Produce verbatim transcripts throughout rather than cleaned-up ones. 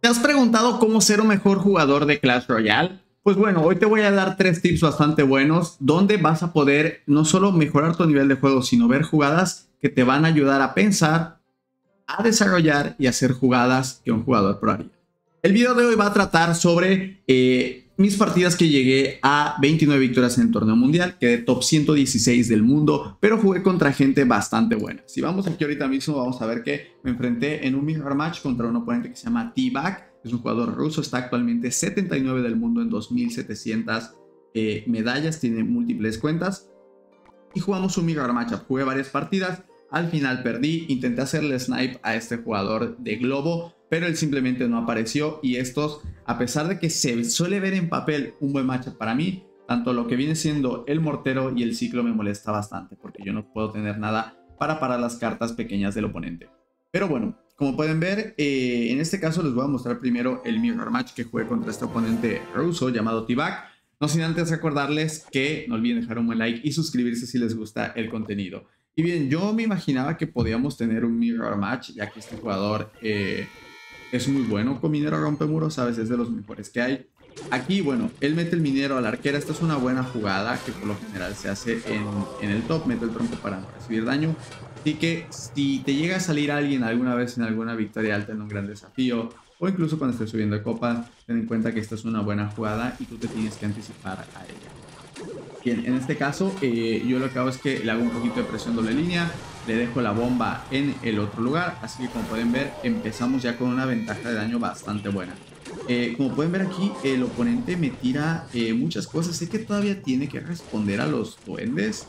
¿Te has preguntado cómo ser un mejor jugador de Clash Royale? Pues bueno, hoy te voy a dar tres tips bastante buenos donde vas a poder no solo mejorar tu nivel de juego, sino ver jugadas que te van a ayudar a pensar, a desarrollar y hacer jugadas que un jugador pro haría. El video de hoy va a tratar sobre eh, mis partidas que llegué a veintinueve victorias en el torneo mundial, quedé top ciento dieciséis del mundo, pero jugué contra gente bastante buena. Si vamos aquí ahorita mismo, vamos a ver que me enfrenté en un mirror match contra un oponente que se llama T-Bag. Es un jugador ruso, está actualmente setenta y nueve del mundo en dos mil setecientas eh, medallas, tiene múltiples cuentas. Y jugamos un mirror matchup, jugué varias partidas, al final perdí, intenté hacerle snipe a este jugador de globo, pero él simplemente no apareció. Y estos, a pesar de que se suele ver en papel un buen matchup para mí, tanto lo que viene siendo el mortero y el ciclo me molesta bastante, porque yo no puedo tener nada para parar las cartas pequeñas del oponente. Pero bueno, como pueden ver, eh, en este caso les voy a mostrar primero el mirror match que jugué contra este oponente ruso llamado T-Bag. No sin antes recordarles que no olviden dejar un buen like y suscribirse si les gusta el contenido. Y bien, yo me imaginaba que podíamos tener un mirror match, ya que este jugador eh, es muy bueno con minero rompemuros, ¿sabes? Es de los mejores que hay. Aquí, bueno, él mete el minero a la arquera. Esta es una buena jugada que por lo general se hace en, en el top. Mete el tronco para no recibir daño. Así que si te llega a salir alguien alguna vez en alguna victoria alta en un gran desafío, o incluso cuando estés subiendo de copa, ten en cuenta que esta es una buena jugada y tú te tienes que anticipar a ella. Bien, en este caso eh, yo lo que hago es que le hago un poquito de presión doble línea, le dejo la bomba en el otro lugar, así que como pueden ver empezamos ya con una ventaja de daño bastante buena. Eh, como pueden ver aquí, el oponente me tira eh, muchas cosas. Sé que todavía tiene que responder a los duendes.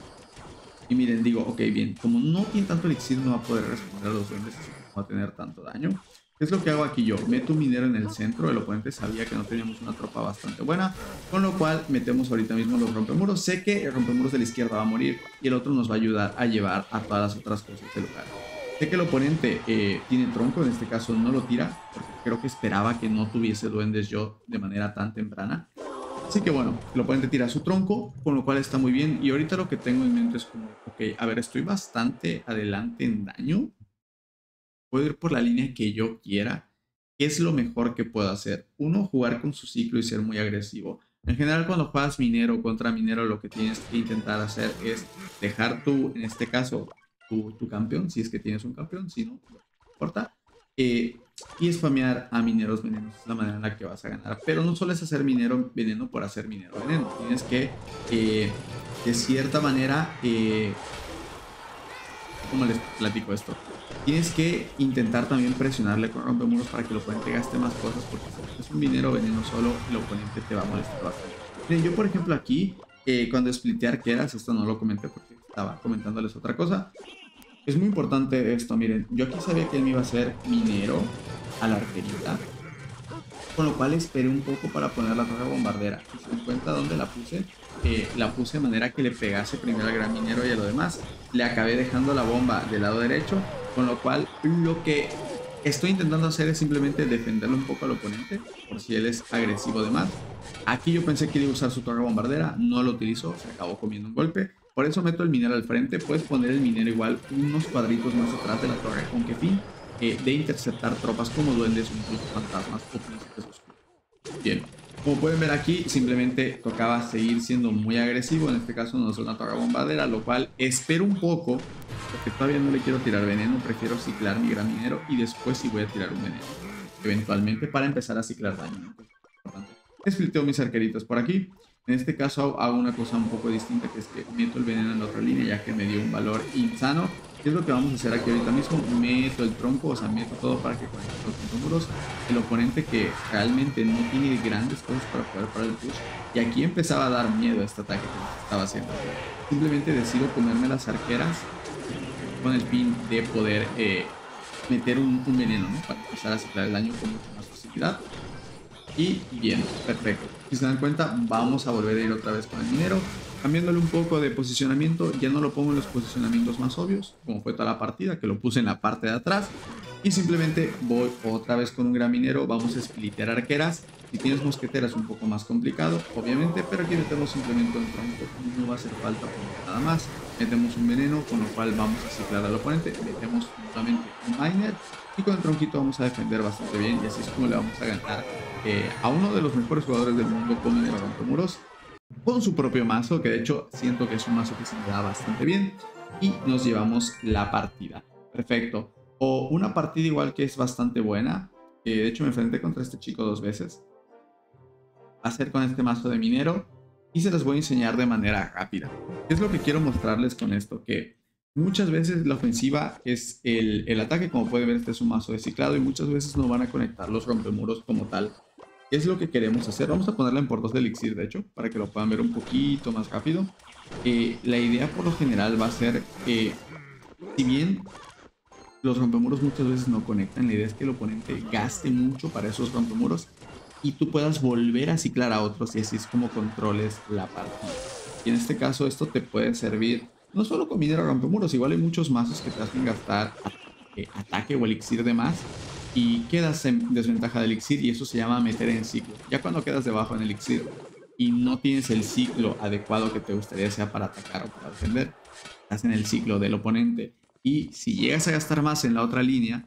Y miren, digo, ok, bien, como no tiene tanto elixir no va a poder responder a los duendes, así que no va a tener tanto daño. ¿Qué es lo que hago aquí yo? Meto un minero en el centro. El oponente sabía que no teníamos una tropa bastante buena, con lo cual metemos ahorita mismo los rompemuros. Sé que el rompemuros de la izquierda va a morir y el otro nos va a ayudar a llevar a todas las otras cosas del lugar. Sé que el oponente eh, tiene tronco, en este caso no lo tira, porque creo que esperaba que no tuviese duendes yo de manera tan temprana. Así que bueno, el oponente tira su tronco, con lo cual está muy bien. Y ahorita lo que tengo en mente es como, ok, a ver, estoy bastante adelante en daño. Puedo ir por la línea que yo quiera. ¿Qué es lo mejor que puedo hacer? Uno, jugar con su ciclo y ser muy agresivo. En general, cuando juegas minero contra minero, lo que tienes que intentar hacer es dejar tu, en este caso, tu, tu campeón, si es que tienes un campeón, si no, no importa. Eh, y spamear a mineros venenos, es la manera en la que vas a ganar. Pero no solo es hacer minero veneno por hacer minero veneno. Tienes que, eh, de cierta manera, eh, ¿cómo les platico esto? Tienes que intentar también presionarle con rompemuros para que el oponente gaste más cosas, porque si es un minero veneno solo, el oponente te va a molestar bastante. Miren, yo por ejemplo aquí, eh, cuando splité arqueras, esto no lo comenté porque estaba comentándoles otra cosa. Es muy importante esto, miren, yo aquí sabía que él me iba a hacer minero a la arquerita, con lo cual esperé un poco para poner la torre bombardera. Y se dan cuenta dónde la puse, eh, la puse de manera que le pegase primero al gran minero y a lo demás. Le acabé dejando la bomba del lado derecho, con lo cual lo que estoy intentando hacer es simplemente defenderle un poco al oponente, por si él es agresivo de más. Aquí yo pensé que iba a usar su torre bombardera, no lo utilizó, se acabó comiendo un golpe. Por eso meto el minero al frente. Puedes poner el minero igual unos cuadritos más atrás de la torre, con qué fin eh, de interceptar tropas como duendes o incluso fantasmas o príncipes oscuros. Bien, como pueden ver aquí, simplemente tocaba seguir siendo muy agresivo. En este caso no es una torre bombardera, lo cual espero un poco, porque todavía no le quiero tirar veneno. Prefiero ciclar mi gran minero y después sí voy a tirar un veneno eventualmente para empezar a ciclar daño, ¿no? Spliteo mis arqueritos por aquí. En este caso hago una cosa un poco distinta, que es que meto el veneno en la otra línea, ya que me dio un valor insano. ¿Qué es lo que vamos a hacer aquí ahorita mismo? Meto el tronco, o sea, meto todo para que con los muros el oponente, que realmente no tiene grandes cosas para poder parar el push. Y aquí empezaba a dar miedo a este ataque que estaba haciendo. Simplemente decido comerme las arqueras con el fin de poder eh, meter un, un veneno, ¿no? Para empezar a ciclar el daño con mucha más facilidad. Y bien, perfecto. Si se dan cuenta, vamos a volver a ir otra vez con el minero, cambiándole un poco de posicionamiento. Ya no lo pongo en los posicionamientos más obvios, como fue toda la partida, que lo puse en la parte de atrás. Y simplemente voy otra vez con un gran minero. Vamos a splitear arqueras. Si tienes mosqueteras es un poco más complicado, obviamente, pero aquí metemos simplemente un tronco. No va a hacer falta nada más. Metemos un veneno, con lo cual vamos a ciclar al oponente. Metemos nuevamente un miner. Y con el tronquito vamos a defender bastante bien. Y así es como le vamos a ganar eh, a uno de los mejores jugadores del mundo con minero rompemuros. Con su propio mazo, que de hecho siento que es un mazo que se me da bastante bien. Y nos llevamos la partida. Perfecto. O una partida igual que es bastante buena. Que de hecho me enfrenté contra este chico dos veces. Va a ser con este mazo de minero. Y se los voy a enseñar de manera rápida. ¿Qué es lo que quiero mostrarles con esto? Que muchas veces la ofensiva es el, el ataque. Como pueden ver, este es un mazo de ciclado. Y muchas veces no van a conectar los rompemuros como tal. ¿Qué es lo que queremos hacer? Vamos a ponerla en por dos de elixir, de hecho, para que lo puedan ver un poquito más rápido. Eh, la idea por lo general va a ser que, si bien los rompemuros muchas veces no conectan, la idea es que el oponente gaste mucho para esos rompemuros y tú puedas volver a ciclar a otros y así es como controles la partida. Y en este caso esto te puede servir no solo con minero rompemuros, igual hay muchos mazos que te hacen gastar eh, ataque o elixir de más y quedas en desventaja de elixir y eso se llama meter en ciclo. Ya cuando quedas debajo en elixir y no tienes el ciclo adecuado que te gustaría sea para atacar o para defender, estás en el ciclo del oponente y si llegas a gastar más en la otra línea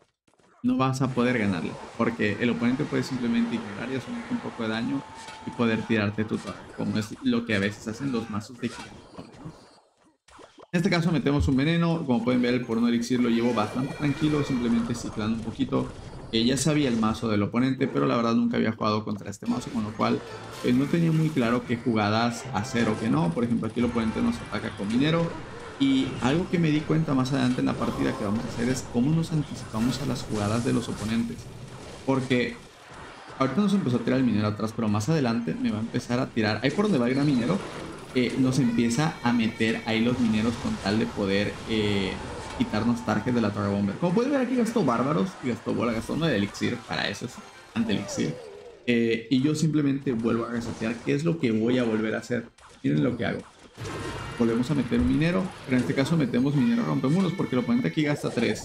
no vas a poder ganarle porque el oponente puede simplemente ignorar y hacer un poco de daño y poder tirarte tu torre, como es lo que a veces hacen los mazos de gigante, ¿no? En este caso metemos un veneno, como pueden ver el por no elixir lo llevo bastante tranquilo, simplemente ciclando un poquito. Eh, ya sabía el mazo del oponente, pero la verdad nunca había jugado contra este mazo, con lo cual eh, no tenía muy claro qué jugadas hacer o qué no. Por ejemplo, aquí el oponente nos ataca con minero. Y algo que me di cuenta más adelante en la partida que vamos a hacer es cómo nos anticipamos a las jugadas de los oponentes. Porque ahorita nos empezó a tirar el minero atrás, pero más adelante me va a empezar a tirar. Ahí por donde va el gran minero, eh, nos empieza a meter ahí los mineros con tal de poder eh, quitarnos targets de la torre bomber. Como pueden ver aquí gastó bárbaros y gastó bola, gastó uno de elixir, para eso es ante elixir. Eh, y yo simplemente vuelvo a resetear. ¿Qué es lo que voy a volver a hacer? Miren lo que hago. Volvemos a meter un minero, pero en este caso metemos minero rompemuros porque el oponente aquí gasta tres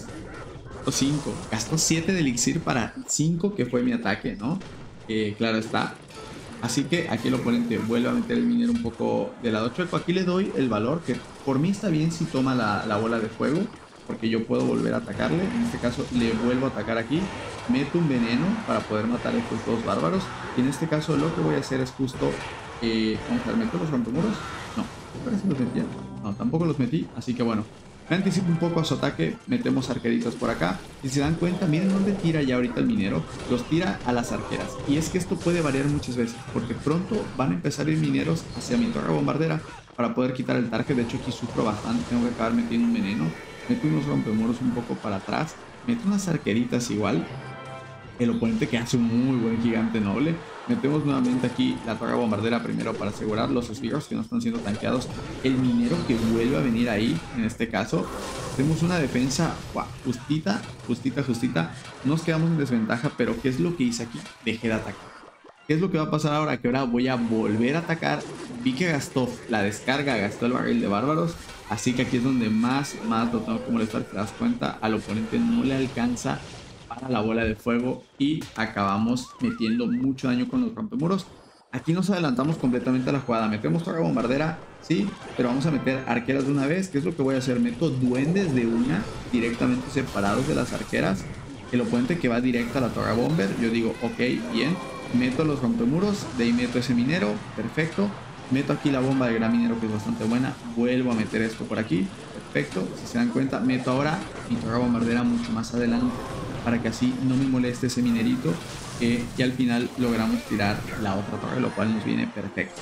o cinco. Gastó siete de elixir para cinco, que fue mi ataque, ¿no? Eh, claro está. Así que aquí el oponente vuelve a meter el minero un poco de lado chueco. Aquí le doy el valor que por mí está bien si toma la, la bola de fuego, porque yo puedo volver a atacarle. En este caso le vuelvo a atacar aquí. Meto un veneno para poder matar a estos dos bárbaros. Y en este caso lo que voy a hacer es justo... Eh, vamos a ver, ¿meto los rompemuros? No, parece que los metí. No, tampoco los metí. Así que bueno, me anticipo un poco a su ataque. Metemos arqueritos por acá. Y si se dan cuenta, miren dónde tira ya ahorita el minero. Los tira a las arqueras. Y es que esto puede variar muchas veces, porque pronto van a empezar a ir mineros hacia mi torre bombardera para poder quitar el target. De hecho aquí sufro bastante. Tengo que acabar metiendo un veneno. Meto unos rompemuros un poco para atrás. Meto unas arqueritas igual. El oponente que hace un muy buen gigante noble. Metemos nuevamente aquí la torre bombardera primero para asegurar los esbirros que no están siendo tanqueados. El minero que vuelve a venir ahí, en este caso. Tenemos una defensa wow, justita, justita, justita. Nos quedamos en desventaja, pero ¿qué es lo que hice aquí? Dejé de atacar. ¿Qué es lo que va a pasar ahora? Que ahora voy a volver a atacar. Vi que gastó la descarga, gastó el barril de bárbaros. Así que aquí es donde más, más lo tengo que molestar. Te das cuenta, al oponente no le alcanza para la bola de fuego y acabamos metiendo mucho daño con los rompemuros. Aquí nos adelantamos completamente a la jugada. Metemos torre bombardera, sí, pero vamos a meter arqueras de una vez. ¿Qué es lo que voy a hacer? Meto duendes de una directamente separados de las arqueras. El oponente que va directo a la torre bomber, yo digo, ok, bien. Meto los rompemuros, de ahí meto ese minero, perfecto. Meto aquí la bomba de gran minero que es bastante buena. Vuelvo a meter esto por aquí, perfecto. Si se dan cuenta, meto ahora mi torre bombardera mucho más adelante, para que así no me moleste ese minerito eh, y al final logramos tirar la otra torre, lo cual nos viene perfecto.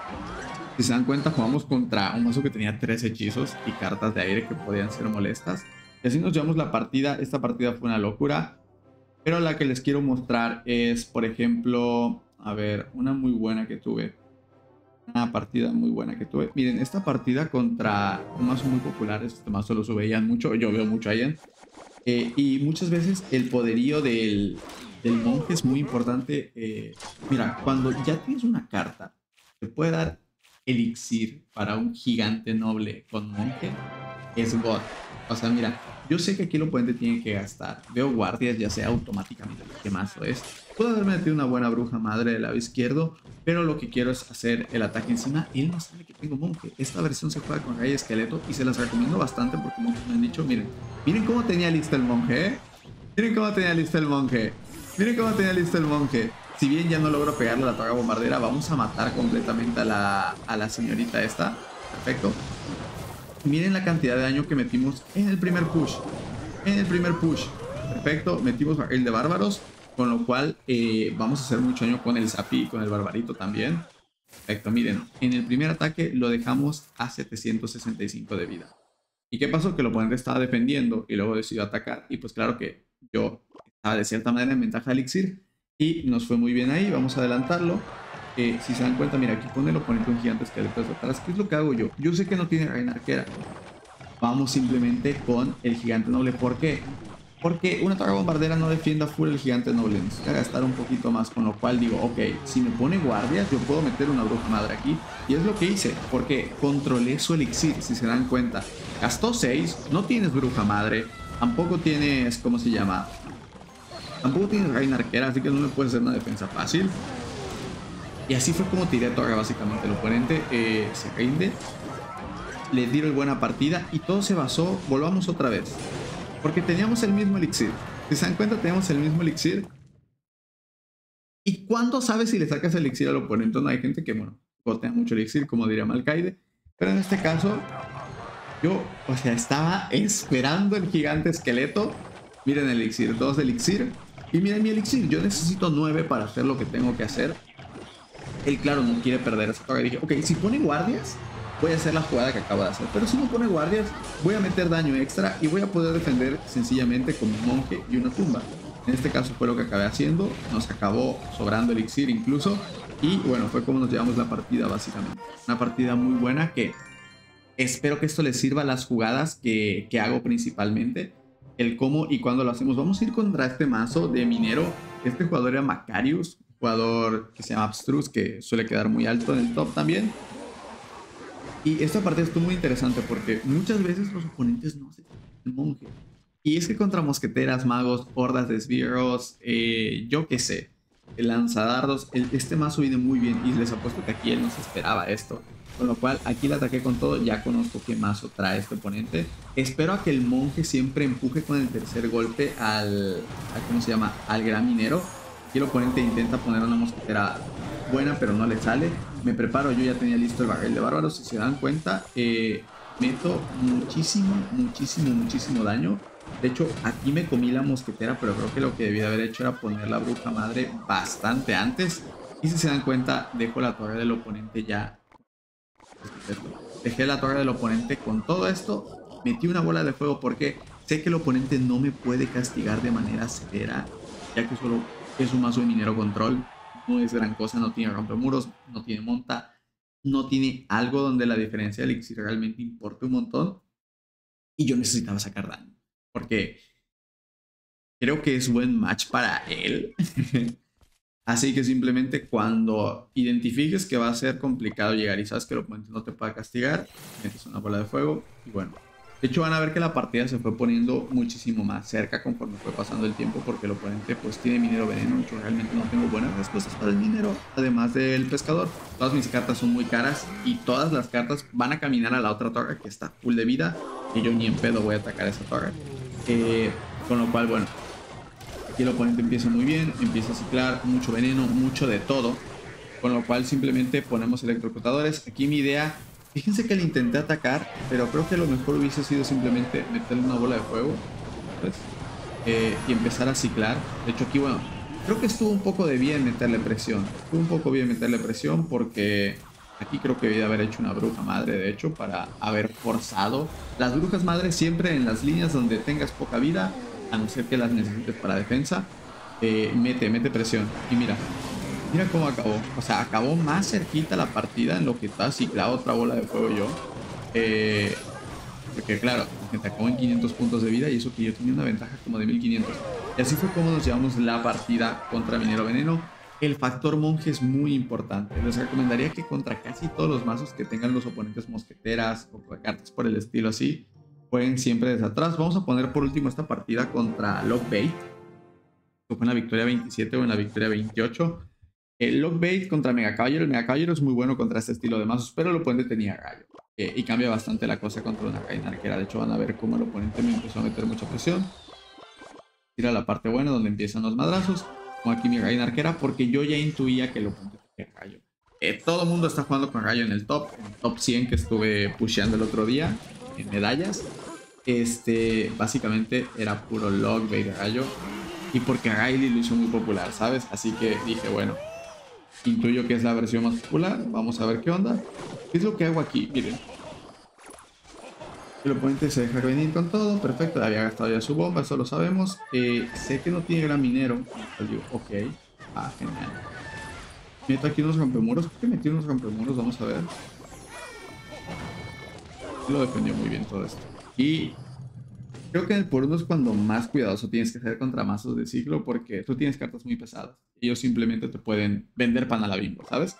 Si se dan cuenta, jugamos contra un mazo que tenía tres hechizos y cartas de aire que podían ser molestas. Y así nos llevamos la partida. Esta partida fue una locura. Pero la que les quiero mostrar es, por ejemplo, a ver, una muy buena que tuve. Una partida muy buena que tuve. Miren, esta partida contra un mazo muy popular. Este mazo lo veían mucho, yo veo mucho ahí. Eh, y muchas veces el poderío del, del monje es muy importante. Eh, mira, cuando ya tienes una carta que puede dar elixir para un gigante noble con monje, es God. O sea, mira, yo sé que aquí el oponente tiene que gastar. Veo guardias, ya sea automáticamente. ¿Qué mazo es? Puedo haberme metido una buena bruja madre del lado izquierdo, pero lo que quiero es hacer el ataque encima. Él no sabe que tengo monje. Esta versión se juega con rey esqueleto y se las recomiendo bastante porque muchos me han dicho, miren, miren cómo tenía listo el monje, ¿eh? Miren cómo tenía listo el monje. Miren cómo tenía listo el monje. Si bien ya no logro pegarle a la torre bombardera, vamos a matar completamente a la, a la señorita esta. Perfecto. Miren la cantidad de daño que metimos en el primer push. En el primer push. Perfecto. Metimos barril de bárbaros. Con lo cual eh, vamos a hacer mucho daño con el Zapi y con el barbarito también. Perfecto. Miren. En el primer ataque lo dejamos a setecientos sesenta y cinco de vida. ¿Y qué pasó? Que el oponente estaba defendiendo y luego decidió atacar. Y pues claro que yo estaba de cierta manera en ventaja de elixir. Y nos fue muy bien ahí. Vamos a adelantarlo. Eh, si se dan cuenta, mira, aquí pone el oponente un gigante esqueleto atrás. ¿Qué es lo que hago yo? Yo sé que no tiene reina arquera. Vamos simplemente con el gigante noble. ¿Por qué? Porque una torre bombardera no defienda full el gigante noble. Necesita gastar un poquito más. Con lo cual digo, ok, si me pone guardias, yo puedo meter una bruja madre aquí. Y es lo que hice. Porque controlé su elixir, si se dan cuenta. Gastó seis. No tienes bruja madre. Tampoco tienes, ¿cómo se llama? Tampoco tienes reina arquera. Así que no le puedes hacer una defensa fácil. Y así fue como tiré a torre básicamente. El oponente eh, se rinde. Le dieron buena partida y todo se basó, volvamos otra vez. Porque teníamos el mismo elixir. Si se dan cuenta, teníamos el mismo elixir. ¿Y cuándo sabes si le sacas el elixir al oponente? No, hay gente que, bueno, gotea mucho elixir, como diría Malkaide. Pero en este caso, yo, o sea, estaba esperando el gigante esqueleto. Miren el elixir, dos de elixir. Y miren mi elixir, yo necesito nueve para hacer lo que tengo que hacer. Él, claro, no quiere perder esa torre. Dije, ok, si pone guardias, voy a hacer la jugada que acabo de hacer. Pero si no pone guardias, voy a meter daño extra y voy a poder defender sencillamente con un monje y una tumba. En este caso fue lo que acabé haciendo. Nos acabó sobrando elixir incluso. Y bueno, fue como nos llevamos la partida básicamente. Una partida muy buena que espero que esto les sirva a las jugadas que, que hago principalmente. El cómo y cuándo lo hacemos. Vamos a ir contra este mazo de minero. Este jugador era Macarius, jugador que se llama Abstrus, que suele quedar muy alto en el top también. Y esta parte estuvo muy interesante porque muchas veces los oponentes no se el monje. Y es que contra mosqueteras, magos, hordas de esbirros, eh, yo qué sé, lanzadardos, el, este mazo viene muy bien y les apuesto que aquí él no se esperaba esto. Con lo cual aquí le ataqué con todo, ya conozco qué mazo trae este oponente. Espero a que el monje siempre empuje con el tercer golpe al, al ¿cómo se llama? Al gran minero. Y el oponente intenta poner una mosquetera buena, pero no le sale. Me preparo, yo ya tenía listo el barril de bárbaros. Si se dan cuenta, eh, meto muchísimo, muchísimo, muchísimo daño. De hecho, aquí me comí la mosquetera, pero creo que lo que debí de haber hecho era poner la bruja madre bastante antes. Y si se dan cuenta, dejo la torre del oponente ya. Dejé la torre del oponente con todo esto. Metí una bola de fuego porque sé que el oponente no me puede castigar de manera severa, ya que solo es un mazo de minero control. No es gran cosa, no tiene rompemuros, no tiene monta, no tiene algo donde la diferencia del elixir realmente importe un montón. Y yo necesitaba sacar daño, porque creo que es buen match para él. Así que simplemente cuando identifiques que va a ser complicado llegar y sabes que el oponente no te puede castigar, metes una bola de fuego y bueno. De hecho van a ver que la partida se fue poniendo muchísimo más cerca conforme fue pasando el tiempo porque el oponente pues tiene minero veneno. Yo realmente no tengo buenas respuestas para el minero, además del pescador. Todas mis cartas son muy caras y todas las cartas van a caminar a la otra torre que está full de vida y yo ni en pedo voy a atacar esa torre. Eh, con lo cual bueno, aquí el oponente empieza muy bien, empieza a ciclar mucho veneno, mucho de todo. Con lo cual simplemente ponemos electrocutadores. Aquí mi idea, fíjense que le intenté atacar, pero creo que lo mejor hubiese sido simplemente meterle una bola de fuego, ¿sabes? Eh, y empezar a ciclar. De hecho aquí, bueno, creo que estuvo un poco de bien meterle presión. Estuvo un poco bien meterle presión porque aquí creo que debía haber hecho una bruja madre, de hecho, para haber forzado. Las brujas madres siempre en las líneas donde tengas poca vida, a no ser que las necesites para defensa, eh, mete, mete presión. Y mira, mira cómo acabó. O sea, acabó más cerquita la partida en lo que está ciclado otra bola de fuego yo. Eh, porque claro, la gente acabó en quinientos puntos de vida y eso que yo tenía una ventaja como de mil quinientos. Y así fue como nos llevamos la partida contra Minero Veneno. El factor monje es muy importante. Les recomendaría que contra casi todos los mazos que tengan los oponentes mosqueteras o cartas por el estilo así, jueguen siempre desde atrás. Vamos a poner por último esta partida contra Lockbait. Fue en la victoria veintisiete o en la victoria veintiocho. El Lockbait contra Mega Caballero. El Mega Caballero es muy bueno contra este estilo de mazos, pero el oponente tenía gallo. Eh, y cambia bastante la cosa contra una reina arquera. De hecho, van a ver cómo el oponente me empezó a meter mucha presión. Tira la parte buena donde empiezan los madrazos. Como aquí mi reina arquera, porque yo ya intuía que el oponente tenía gallo. Eh, todo el mundo está jugando con gallo en el top. En el top cien que estuve pusheando el otro día en medallas. Este, básicamente era puro Lockbait de gallo. Y porque Riley lo hizo muy popular, ¿sabes? Así que dije, bueno, intuyo que es la versión más popular. Vamos a ver qué onda. ¿Qué es lo que hago aquí? Miren. El oponente se deja venir con todo. Perfecto, había gastado ya su bomba, eso lo sabemos. Eh, sé que no tiene gran minero. Yo digo, ok. Ah, genial. Meto aquí unos rompemuros. Creo que metí unos rompemuros, vamos a ver. Lo defendió muy bien todo esto. Y creo que en el por uno es cuando más cuidadoso tienes que ser contra mazos de ciclo, porque tú tienes cartas muy pesadas. Ellos simplemente te pueden vender pan a la bimbo, ¿sabes?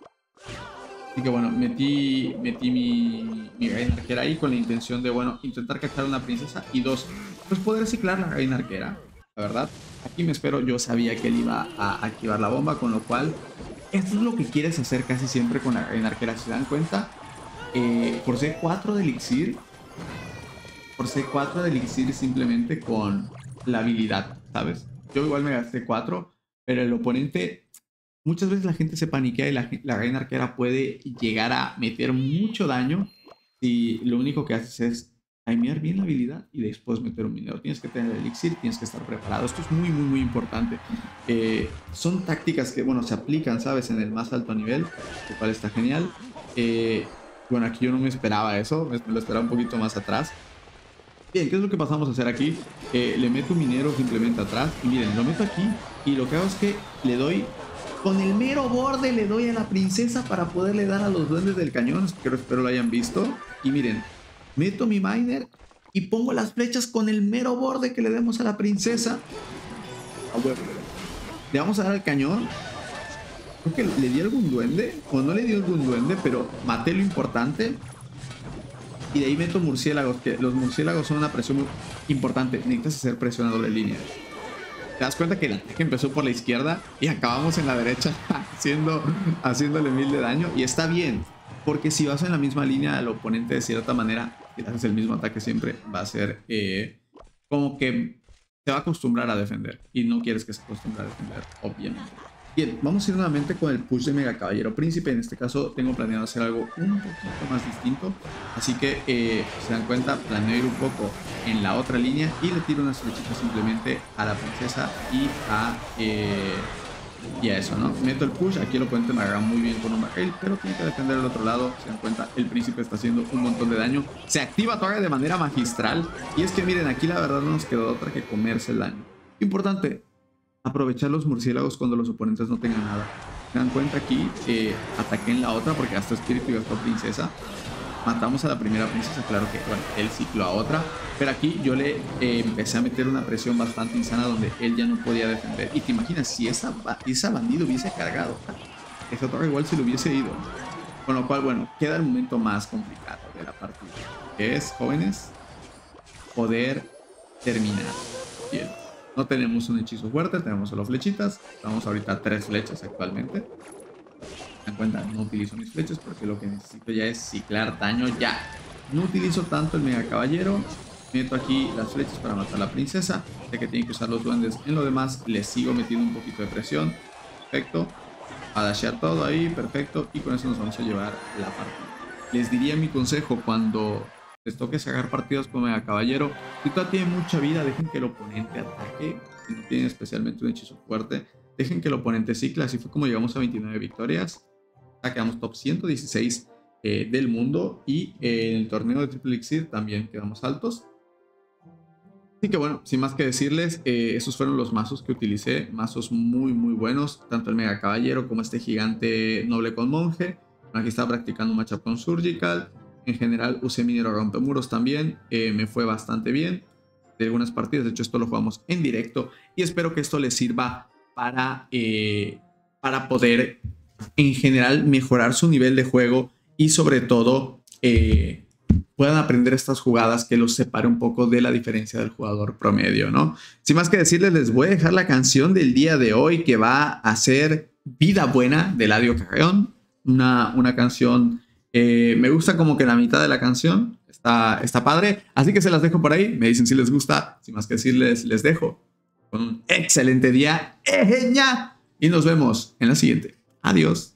Así que bueno, metí, metí mi, mi reina arquera ahí con la intención de, bueno, intentar cachar una princesa y dos, pues poder ciclar la reina arquera, la verdad. Aquí me espero, yo sabía que él iba a activar la bomba, con lo cual esto es lo que quieres hacer casi siempre con la reina arquera, si se dan cuenta. Eh, por C cuatro de elixir, por C cuatro de elixir simplemente con la habilidad, ¿sabes? Yo igual me gasté cuatro, pero el oponente... Muchas veces la gente se paniquea y la, la reina arquera puede llegar a meter mucho daño si lo único que haces es timear bien la habilidad y después meter un minero. Tienes que tener el elixir, tienes que estar preparado. Esto es muy, muy, muy importante. Eh, son tácticas que, bueno, se aplican, ¿sabes? En el más alto nivel, lo cual está genial. Eh, bueno, aquí yo no me esperaba eso, me, me lo esperaba un poquito más atrás. Bien, ¿qué es lo que pasamos a hacer aquí? Eh, le meto un minero simplemente atrás y miren, lo meto aquí y lo que hago es que le doy... Con el mero borde le doy a la princesa para poderle dar a los duendes del cañón. Espero, espero lo hayan visto. Y miren, meto mi miner y pongo las flechas con el mero borde que le demos a la princesa. A huevo. Le vamos a dar al cañón. Creo que le di algún duende. O no le di algún duende, pero maté lo importante. Y de ahí meto murciélagos. Que los murciélagos son una presión muy importante. Necesitas hacer presión a doble línea. Te das cuenta que el ataque empezó por la izquierda y acabamos en la derecha haciendo, haciéndole mil de daño. Y está bien, porque si vas en la misma línea al oponente de cierta manera, si haces el mismo ataque siempre, va a ser eh, como que se va a acostumbrar a defender. Y no quieres que se acostumbre a defender, obviamente. Bien, vamos a ir nuevamente con el push de Mega Caballero Príncipe. En este caso tengo planeado hacer algo un poquito más distinto. Así que, eh, se dan cuenta, planeo ir un poco en la otra línea y le tiro unas flechitas simplemente a la princesa y a, eh, y a eso, ¿no? Meto el push, aquí el oponente me agarra muy bien con un barril, pero tiene que defender el otro lado. Se dan cuenta, el príncipe está haciendo un montón de daño. Se activa todavía de manera magistral. Y es que miren, aquí la verdad no nos quedó otra que comerse el daño. Importante. Aprovechar los murciélagos cuando los oponentes no tengan nada. Se dan cuenta aquí, eh, ataqué en la otra porque gastó espíritu y gastó princesa. Matamos a la primera princesa, claro que, bueno, él cicló a otra. Pero aquí yo le eh, empecé a meter una presión bastante insana donde él ya no podía defender. Y te imaginas, si esa, esa bandida hubiese cargado, esa torre igual se le hubiese ido. Con lo cual, bueno, queda el momento más complicado de la partida, que es, jóvenes, poder terminar. Bien. No tenemos un hechizo fuerte, tenemos solo flechitas. Estamos ahorita a tres flechas actualmente. Se dan cuenta, no utilizo mis flechas porque lo que necesito ya es ciclar daño ya. No utilizo tanto el Mega Caballero. Meto aquí las flechas para matar a la princesa. Sé que tiene que usar los duendes. En lo demás, les sigo metiendo un poquito de presión. Perfecto. A dashear todo ahí, perfecto. Y con eso nos vamos a llevar la partida. Les diría mi consejo cuando les toque sacar partidos con Mega Caballero. Si todavía tiene mucha vida, dejen que el oponente ataque. Si no tienen especialmente un hechizo fuerte, dejen que el oponente cicla. Así fue como llegamos a veintinueve victorias. Ya quedamos top ciento dieciséis eh, del mundo. Y eh, en el torneo de Triple Elixir también quedamos altos. Así que bueno, sin más que decirles, eh, esos fueron los mazos que utilicé. Mazos muy muy buenos. Tanto el Mega Caballero como este gigante noble con monje. Aquí estaba practicando un matchup con Surgical. En general usé minero rompemuros también, eh, me fue bastante bien de algunas partidas. De hecho, esto lo jugamos en directo y espero que esto les sirva para, eh, para poder en general mejorar su nivel de juego y sobre todo eh, puedan aprender estas jugadas que los separe un poco de la diferencia del jugador promedio, ¿no? Sin más que decirles, les voy a dejar la canción del día de hoy, que va a ser Vida Buena de Eladio Carrión. Una, una canción, eh, me gusta como que la mitad de la canción está, está padre. Así que se las dejo por ahí. Me dicen si les gusta. Sin más que decirles, les dejo con un excelente día. ¡Ejeña! Y nos vemos en la siguiente. Adiós.